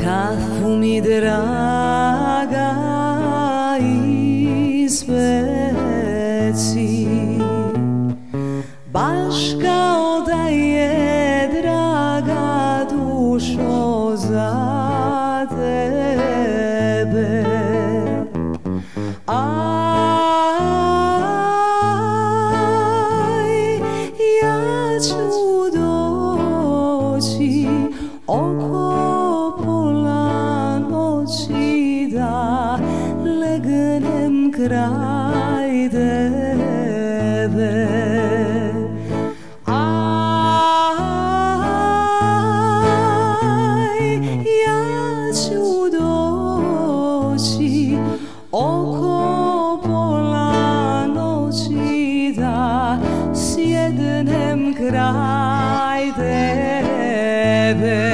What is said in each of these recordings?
kafu mi draga ispeci, baš kao da je draga dušo za tebe. Aj, ja ću doći oko pola noći da legnem kraj tebe. Aj, ja ću doći oko pola noći da sjednem kraj tebe.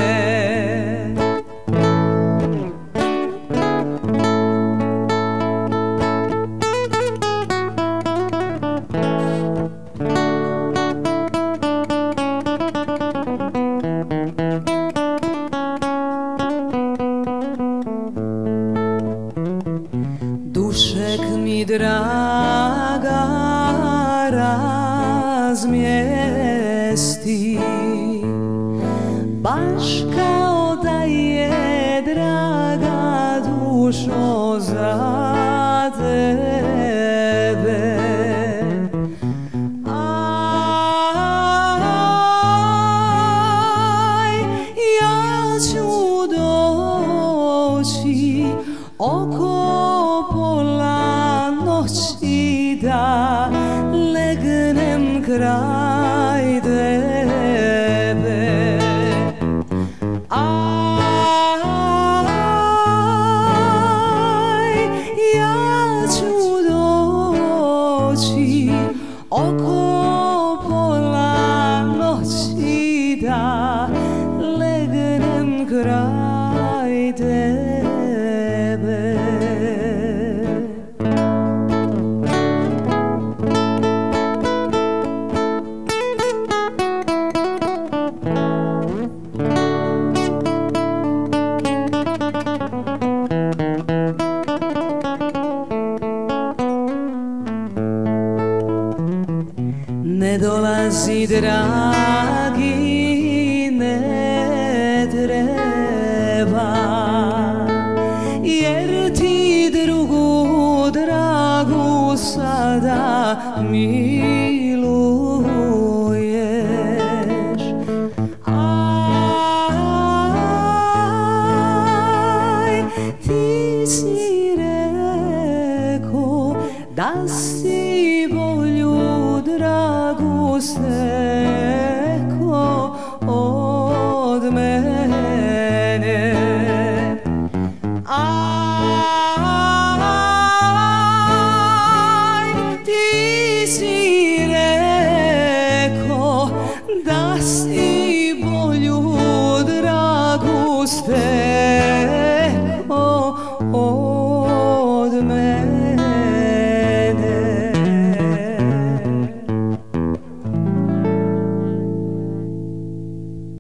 Dušek mi draga razmjesti, baš kao da je draga dušo za tebe. Aj, ja ću doći oko pola noći da legnem kraj tebe. Aj, ja ću doći oko pola noći da